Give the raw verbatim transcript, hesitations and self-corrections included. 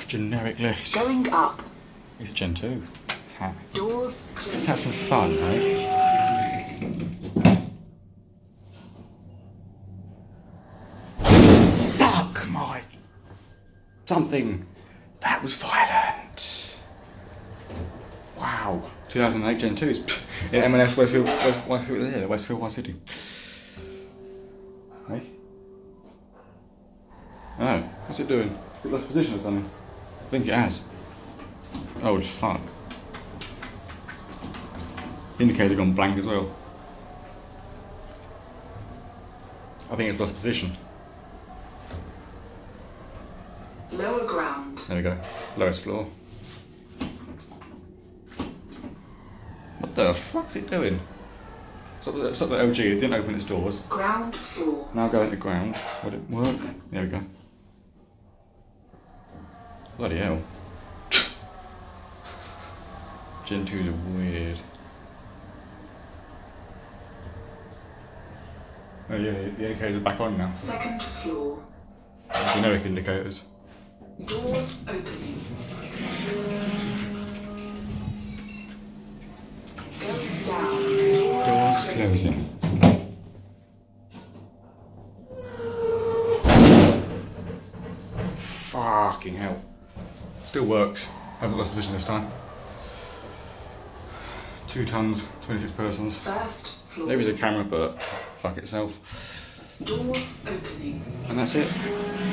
generic lift. Going up. It's a Gen two. Ha. Doors Let's have some fun, eh? Fuck my... Something. That was violent. Wow. two thousand eight Gen twos. In M and S Westfield, West, Westfield, yeah, Westfield White City. Hey? Oh, what's it doing? Is it lost position or something? I think it has. Oh, fuck. The indicator's gone blank as well. I think it's lost position. Lower ground. There we go. Lowest floor. What the fuck's it doing? Stop the, stop the L G, it didn't open its doors. Ground floor. Now go into ground. Would it work? There we go. Bloody hell. Gen twos are weird. Oh yeah, the indicators are back on now. Second floor. Generic indicators. Doors opening. Going down. Doors closing. Fucking hell. Still works. Hasn't lost position this time. Two tons, twenty-six persons. First floor. There is a camera, but fuck itself. Doors opening. And that's it.